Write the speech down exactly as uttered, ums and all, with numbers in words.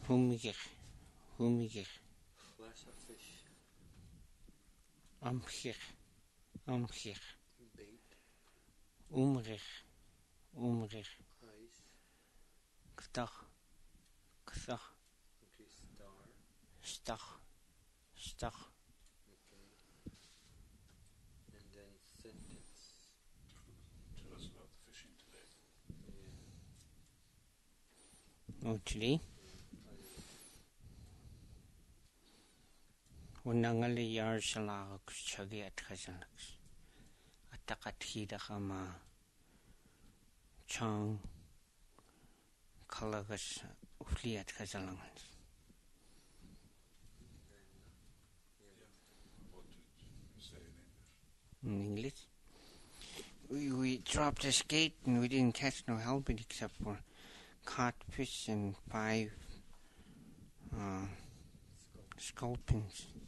Humigir. Humigir. Flesh of fish. Amgir. Amgir. Bait. Umrir. Umrir. Ice. Ktach. Ktach. Okay, star. Stach. Stach. Okay. And then sentence. Tell us about the fishing today. Yeah. Uchli. Unangali yar shalak chagi at khazanaks. Atakat hidakama. Chang. Kalagas ufli at khazalangans. What did you say in English? In English. We, we dropped a skate and we didn't catch no halibut except for codfish and five uh, sculpins.